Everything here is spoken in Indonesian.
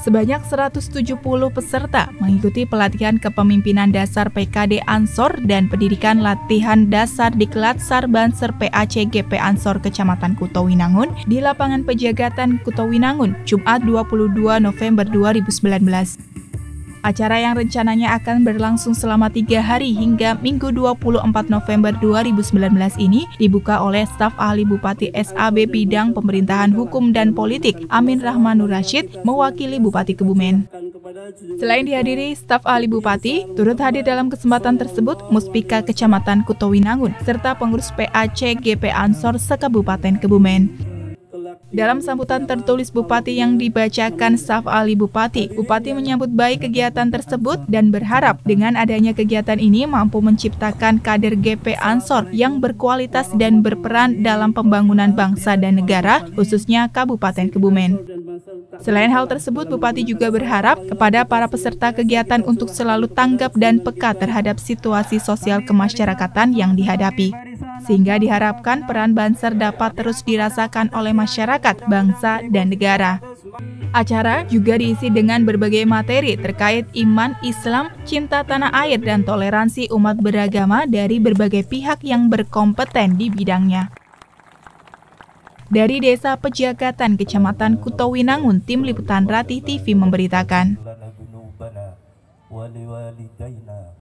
Sebanyak 170 peserta mengikuti pelatihan kepemimpinan dasar PKD Ansor dan pendidikan latihan dasar Diklat Sarbanser PAC GP Ansor Kecamatan Kutowinangun di lapangan Pejagatan Kutowinangun, Jumat 22 November 2019. Acara yang rencananya akan berlangsung selama 3 hari hingga Minggu 24 November 2019 ini dibuka oleh staf ahli Bupati SAB Bidang Pemerintahan Hukum dan Politik Amin Rahmanur Rasyid mewakili Bupati Kebumen. Selain dihadiri staf ahli Bupati, turut hadir dalam kesempatan tersebut Muspika Kecamatan Kutowinangun serta pengurus PAC GP Ansor se-Kabupaten Kebumen. Dalam sambutan tertulis Bupati yang dibacakan staf ahli Bupati menyambut baik kegiatan tersebut dan berharap dengan adanya kegiatan ini mampu menciptakan kader GP Ansor yang berkualitas dan berperan dalam pembangunan bangsa dan negara, khususnya Kabupaten Kebumen. Selain hal tersebut, Bupati juga berharap kepada para peserta kegiatan untuk selalu tanggap dan peka terhadap situasi sosial kemasyarakatan yang dihadapi, sehingga diharapkan peran Banser dapat terus dirasakan oleh masyarakat, bangsa, dan negara. Acara juga diisi dengan berbagai materi terkait iman, Islam, cinta tanah air, dan toleransi umat beragama dari berbagai pihak yang berkompeten di bidangnya. Dari Desa Pejagatan, Kecamatan Kutowinangun, Tim Liputan Ratih TV memberitakan.